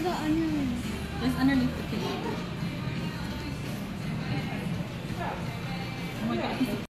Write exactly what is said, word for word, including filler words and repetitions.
ano. Just underneath the pillow. Oh my god.